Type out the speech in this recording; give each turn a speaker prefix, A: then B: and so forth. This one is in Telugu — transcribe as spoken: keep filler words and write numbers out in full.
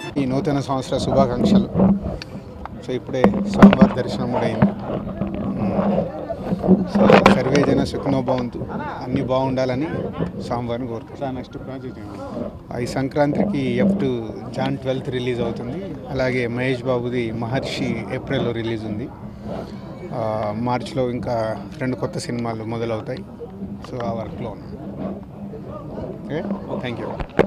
A: ఈ నూతన సంవత్సర శుభాకాంక్షలు. సో ఇప్పుడే స్వామివారి దర్శనం కూడా అయింది. సో సర్వే జన సుఖనో భవంతు, అన్నీ బాగుండాలని స్వామివారిని కోరుకుంటాను.
B: నెక్స్ట్ ప్రాజెక్ట్
A: ఈ సంక్రాంతికి F two Jan twelfth release అవుతుంది. అలాగే మహేష్ బాబుది మహర్షి ఏప్రిల్లో రిలీజ్ ఉంది. మార్చ్లో ఇంకా రెండు కొత్త సినిమాలు మొదలవుతాయి. సో ఆ వర్క్లో ఉన్నాను. Okay, thank you.